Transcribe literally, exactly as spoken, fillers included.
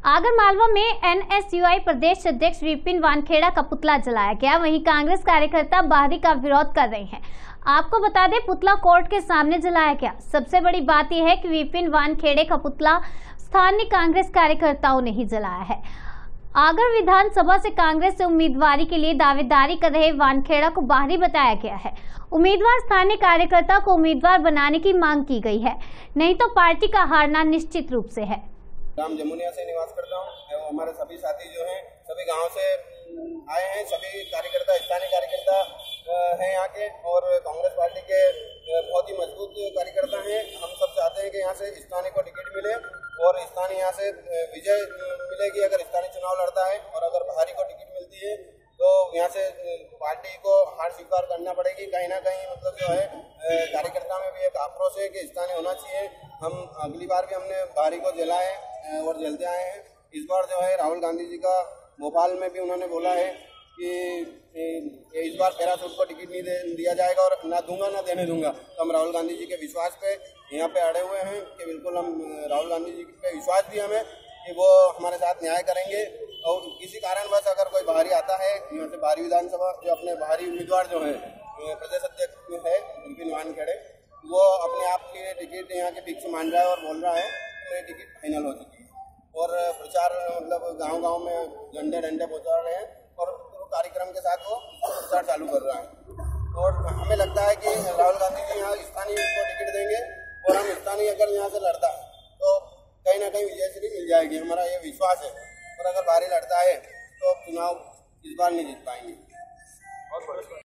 आगर मालवा में एनएसयूआई प्रदेश अध्यक्ष विपिन वानखेड़ा का पुतला जलाया गया। वहीं कांग्रेस कार्यकर्ता बाहरी का विरोध कर रहे हैं। आपको बता दें, पुतला कोर्ट के सामने जलाया गया। सबसे बड़ी बात यह है कि विपिन वानखेड़े का पुतला स्थानीय कांग्रेस कार्यकर्ताओं ने ही जलाया है। आगर विधानसभा से कांग्रेस से उम्मीदवारी के लिए दावेदारी कर रहे वानखेड़ा को बाहरी बताया गया है। उम्मीदवार स्थानीय कार्यकर्ता को उम्मीदवार बनाने की मांग की गई है, नहीं तो पार्टी का हारना निश्चित रूप से है। राम जमुनिया से निवास करता हूँ। हमारे सभी साथी जो हैं सभी गांव से आए हैं। सभी कार्यकर्ता स्थानीय कार्यकर्ता हैं यहाँ के, और कांग्रेस पार्टी के बहुत ही मजबूत कार्यकर्ता हैं। हम सब चाहते हैं कि यहाँ से स्थानीय को टिकट मिले और स्थानीय यहाँ से विजय मिलेगी अगर स्थानीय चुनाव लड़ता है, और अगर बाहरी को टिकट मिलती है तो यहाँ से पार्टी को हार स्वीकार करना पड़ेगी। कहीं ना कहीं मतलब जो है कार्यकर्ता में भी एक आक्रोश है कि स्थानीय होना चाहिए। हम अगली बार भी हमने बाहरी को जला है और जलते आए हैं। इस बार जो है राहुल गांधी जी का भोपाल में भी उन्होंने बोला है कि इस बार पैराशूट को टिकट नहीं दिया जाएगा और ना दूंगा ना देने दूंगा। तो हम राहुल गांधी जी के विश्वास पे यहाँ पे अड़े हुए हैं कि बिल्कुल हम राहुल गांधी जी पे विश्वास भी हमें कि वो हमारे साथ न्याय करेंगे। और किसी कारणवश अगर कोई बाहरी आता है यहाँ से, बाहरी विधानसभा जो अपने बाहरी उम्मीदवार जो है प्रदेश अध्यक्ष है विपिन वानखेड़े, वो अपने आप की टिकट यहाँ के फिक्स मान रहा है और बोल रहा है कि मेरी टिकट फाइनल हो चुकी है। और प्रचार मतलब गांव गांव में झंडे डंडे पहुँचा रहे हैं और कार्यक्रम के साथ वो प्रचार चालू कर रहा है। और हमें लगता है कि राहुल गांधी जी यहाँ स्थानीय को टिकट देंगे और हम स्थानीय अगर यहाँ से लड़ता है तो कहीं ना कहीं विजयश्री मिल जाएगी, हमारा ये विश्वास है। और अगर बाहरी लड़ता है तो चुनाव इस बार नहीं जीत पाएंगे।